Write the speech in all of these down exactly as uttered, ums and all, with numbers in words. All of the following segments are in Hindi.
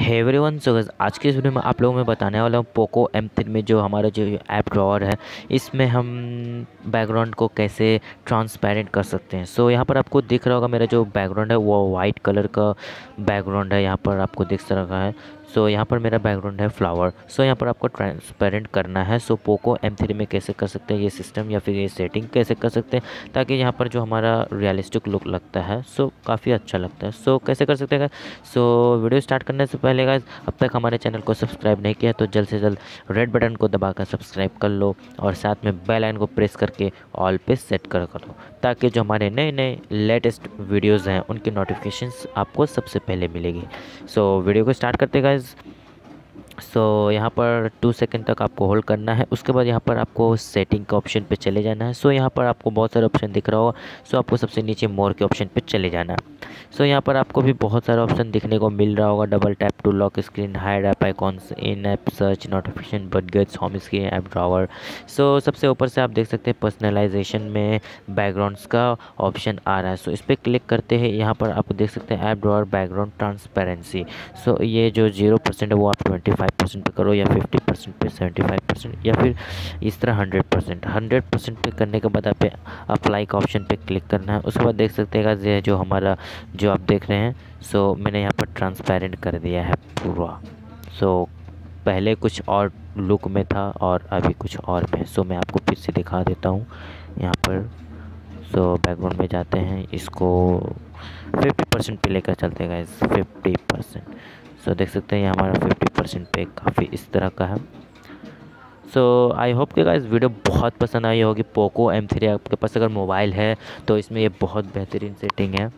हे एवरीवन, सो गाइस आज की इस वीडियो में आप लोगों में बताने वाला हूँ पोको एम थ्री में जो हमारा जो ऐप ड्रॉअर है इसमें हम बैकग्राउंड को कैसे ट्रांसपेरेंट कर सकते हैं। सो so, यहाँ पर आपको दिख रहा होगा मेरा जो बैकग्राउंड है वो वाइट कलर का बैकग्राउंड है, यहाँ पर आपको दिख रहा है। सो so, यहाँ पर मेरा बैकग्राउंड है फ्लावर। सो so, यहाँ पर आपको ट्रांसपेरेंट करना है। So so, Poco M three में कैसे कर सकते हैं ये सिस्टम या फिर ये सेटिंग कैसे कर सकते हैं ताकि यहाँ पर जो हमारा रियलिस्टिक लुक लगता है सो so, काफ़ी अच्छा लगता है। सो so, कैसे कर सकते हैं। सो so, वीडियो स्टार्ट करने से पहले गाइस अब तक हमारे चैनल को सब्सक्राइब नहीं किया तो जल्द से जल्द रेड बटन को दबाकर सब्सक्राइब कर लो और साथ में बेल आइकन को प्रेस करके ऑल पे सेट कर कर दो ताकि जो हमारे नए नए लेटेस्ट वीडियोज़ हैं उनकी नोटिफिकेशंस आपको सबसे पहले मिलेगी। सो so, वीडियो को स्टार्ट करते गाइस। सो so, यहाँ पर टू सेकंड तक आपको होल्ड करना है। उसके बाद यहाँ पर आपको सेटिंग के ऑप्शन पे चले जाना है। सो so, यहाँ पर आपको बहुत सारे ऑप्शन दिख रहा होगा। सो so, आपको सबसे नीचे मोर के ऑप्शन पे चले जाना है। सो so, यहाँ पर आपको भी बहुत सारे ऑप्शन दिखने को मिल रहा होगा। Double tap to lock screen, hide app icons, in app search, notification, widgets, home screen, app drawer. So सबसे ऊपर से आप देख सकते हैं पर्सनलाइजेशन में बैकग्राउंड्स का ऑप्शन आ रहा है। सो so, इस पर क्लिक करते हैं यहाँ पर आप देख सकते हैं app drawer background transparency. So ये जो जीरो परसेंट है वो आप ट्वेंटी फाइव परसेंट पे करो या फिफ्टी परसेंट पे, सेवेंटी फाइव परसेंट या फिर इस तरह हंड्रेड परसेंट हंड्रेड परसेंट पे करने के बाद आप अप्लाई का ऑप्शन पे क्लिक करना है। उसके बाद देख सकते हैं ये जो हमारा जो आप देख रहे हैं सो मैंने यहाँ पर ट्रांसपेरेंट कर दिया है पूरा। सो पहले कुछ और लुक में था और अभी कुछ और में। सो मैं आपको फिर से दिखा देता हूँ यहाँ पर। सो बैकग्राउंड में जाते हैं, इसको फिफ्टी परसेंट पे लेकर चलते हैं गाइस, फिफ्टी परसेंट। सो देख सकते हैं ये हमारा फिफ्टी परसेंट पे काफ़ी इस तरह का है। सो आई होप कि गाइस वीडियो बहुत पसंद आई होगी। पोको एम थ्री आपके पास अगर मोबाइल है तो इसमें ये बहुत बेहतरीन सेटिंग है।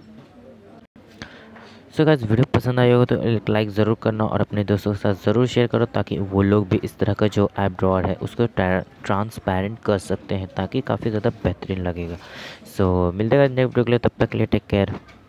सो गाइस वीडियो पसंद आई होगा तो एक लाइक ज़रूर करना और अपने दोस्तों के साथ ज़रूर शेयर करो ताकि वो लोग भी इस तरह का जो ऐप ड्रॉअर है उसको ट्रांसपेरेंट कर सकते हैं ताकि काफ़ी ज़्यादा बेहतरीन लगेगा। सो so, मिलते हैं नेक्स्ट वीडियो के लिए, तब तक के लिए टेक केयर।